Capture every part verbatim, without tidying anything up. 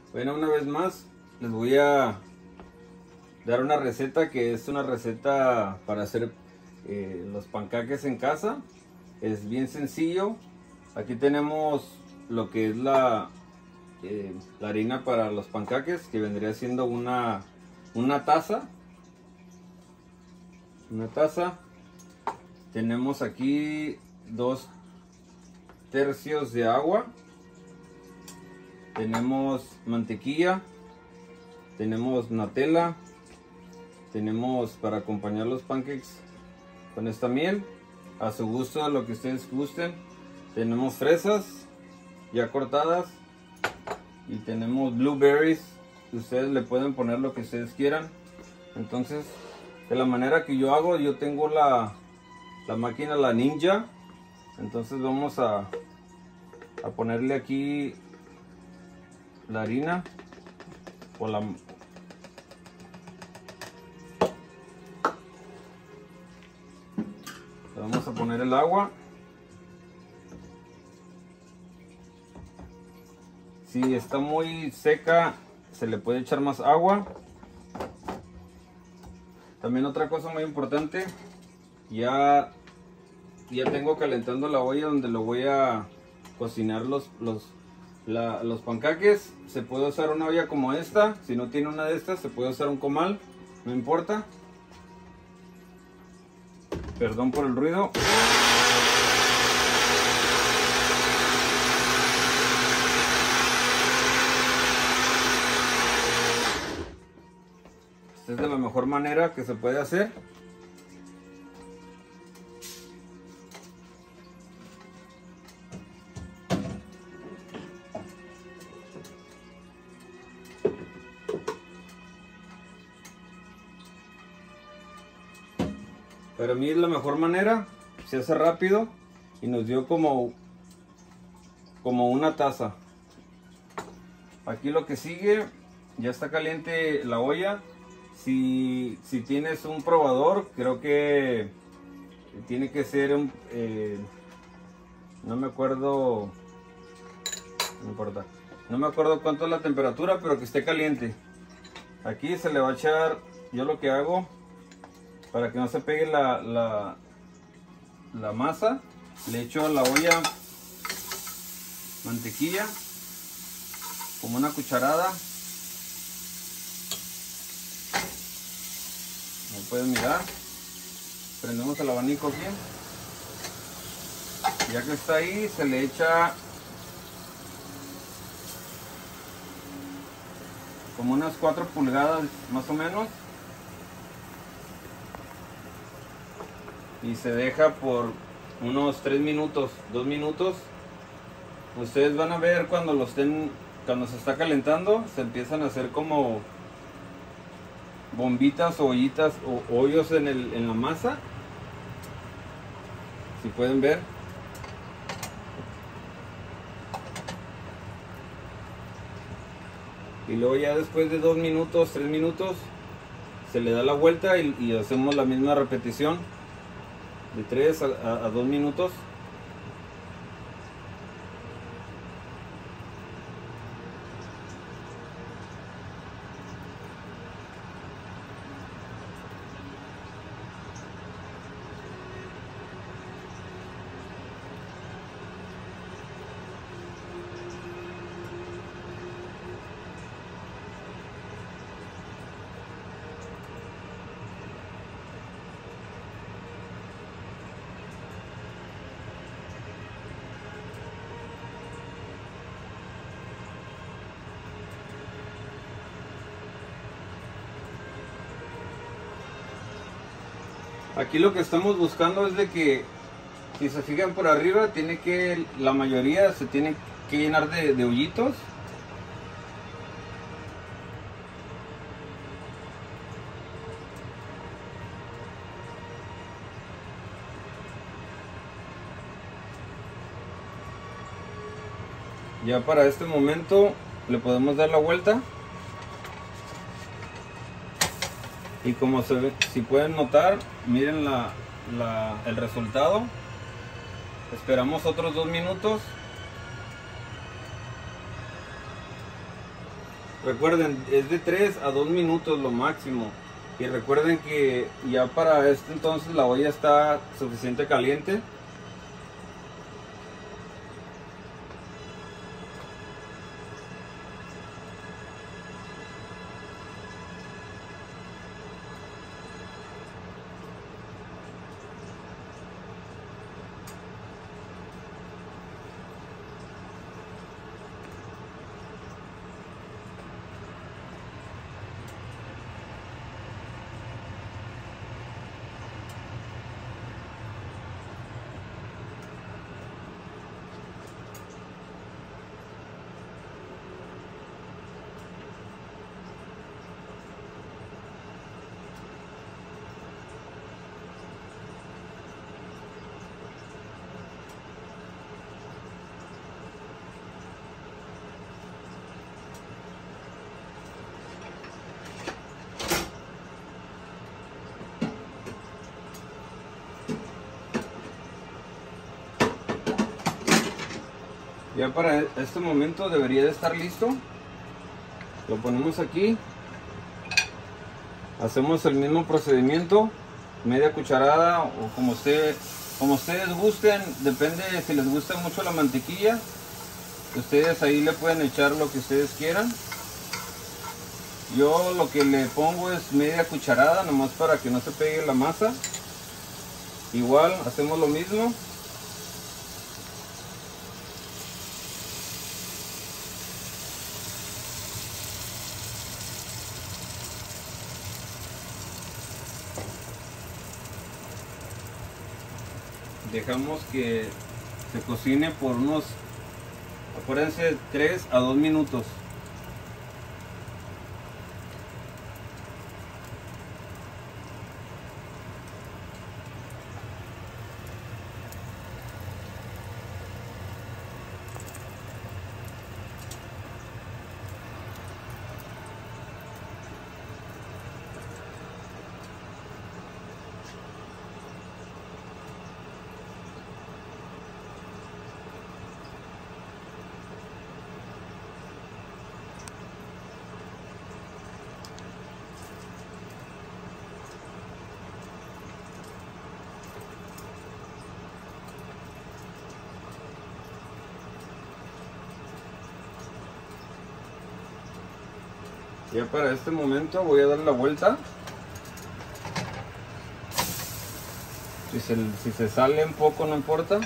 Bueno, una vez más les voy a dar una receta que es una receta para hacer eh, los panqueques en casa. Es bien sencillo. Aquí tenemos lo que es la, eh, la harina para los panqueques, que vendría siendo una, una taza. Una taza. Tenemos aquí dos tercios de agua. Tenemos mantequilla, tenemos Nutella, tenemos para acompañar los pancakes con esta miel, a su gusto, lo que ustedes gusten. Tenemos fresas ya cortadas y tenemos blueberries, ustedes le pueden poner lo que ustedes quieran. Entonces, de la manera que yo hago, yo tengo la, la máquina, la Ninja. Entonces vamos a, a ponerle aquí la harina o la le vamos a poner el agua. Si está muy seca, se le puede echar más agua. También otra cosa muy importante, ya ya tengo calentando la olla donde lo voy a cocinar los los La, los panqueques. Se puede usar una olla como esta. Si no tiene una de estas, se puede usar un comal, no importa. Perdón por el ruido. Esta es de la mejor manera que se puede hacer. Para mí es la mejor manera, se hace rápido y nos dio como, como una taza. Aquí lo que sigue, ya está caliente la olla. Si, si tienes un probador, creo que tiene que ser un, eh, no me acuerdo, no importa, no me acuerdo cuánto es la temperatura, pero que esté caliente. Aquí se le va a echar, yo lo que hago, para que no se pegue la, la, la masa, le echo a la olla mantequilla, como una cucharada. Como pueden mirar, prendemos el abanico bien. Ya que está ahí, se le echa como unas cuatro pulgadas más o menos. Y se deja por unos tres minutos, dos minutos. Ustedes van a ver cuando lo estén, cuando se está calentando, se empiezan a hacer como bombitas o ollitas o hoyos en, el, en la masa. Si pueden ver. Y luego ya después de dos minutos, tres minutos, se le da la vuelta y, y hacemos la misma repetición. De tres a dos minutos. Aquí lo que estamos buscando es de que, si se fijan por arriba, tiene que, la mayoría se tiene que llenar de, de hoyitos. Ya para este momento le podemos dar la vuelta. Y como se ve, si pueden notar, miren la, la, el resultado. Esperamos otros dos minutos. Recuerden, es de tres a dos minutos lo máximo. Y recuerden que ya para este entonces la olla está suficiente caliente. Ya para este momento debería de estar listo. Lo ponemos aquí. Hacemos el mismo procedimiento, media cucharada o como usted, como ustedes gusten, depende si les gusta mucho la mantequilla. Ustedes ahí le pueden echar lo que ustedes quieran. Yo lo que le pongo es media cucharada, nomás para que no se pegue la masa. Igual hacemos lo mismo. Dejamos que se cocine por unos, acuérdense, tres a dos minutos. Ya para este momento voy a dar la vuelta. Si se, si se sale un poco no importa.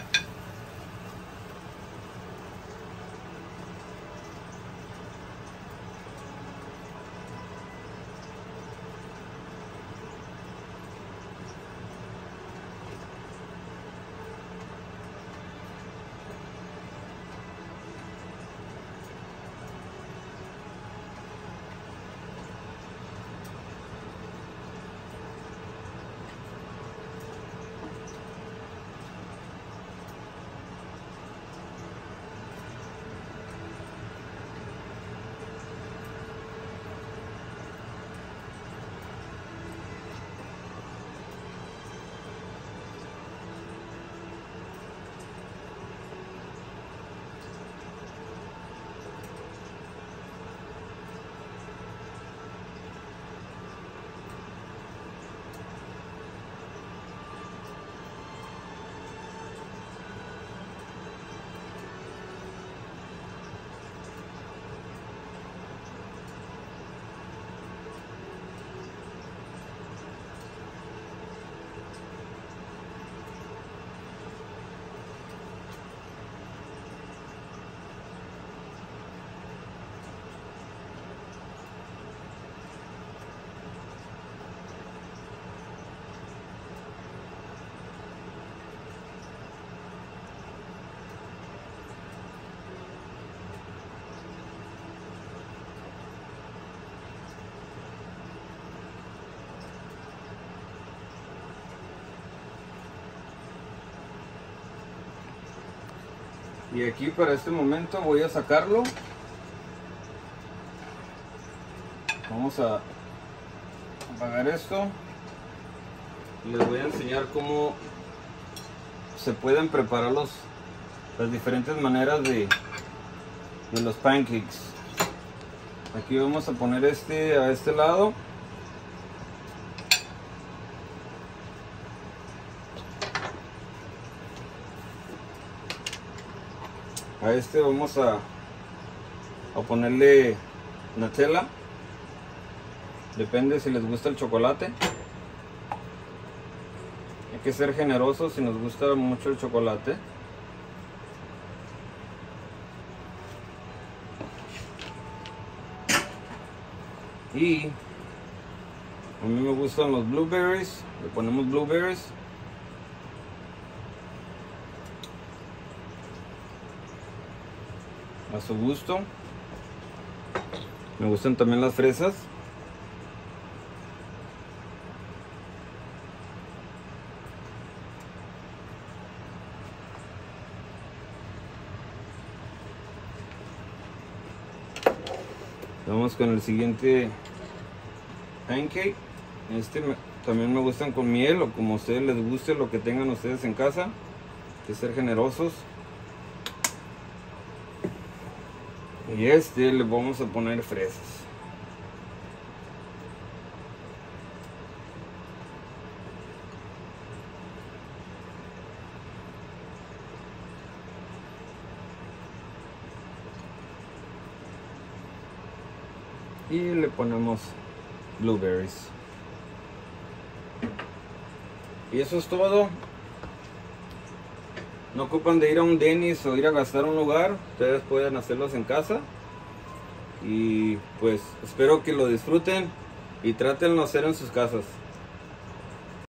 Y aquí para este momento voy a sacarlo. Vamos a apagar esto. Les voy a enseñar cómo se pueden preparar los, las diferentes maneras de, de los pancakes. Aquí vamos a poner este a este lado. A este vamos a, a ponerle Nutella. Depende si les gusta el chocolate. Hay que ser generosos si nos gusta mucho el chocolate. Y a mí me gustan los blueberries. Le ponemos blueberries. A su gusto. Me gustan también las fresas. Vamos con el siguiente pancake. Este me, también me gustan con miel o como a ustedes les guste, lo que tengan ustedes en casa. Hay que ser generosos. Y este le vamos a poner fresas. Y le ponemos blueberries. Y eso es todo. No ocupan de ir a un Denny's o ir a gastar un lugar. Ustedes pueden hacerlos en casa. Y pues espero que lo disfruten y trátenlo de hacer en sus casas.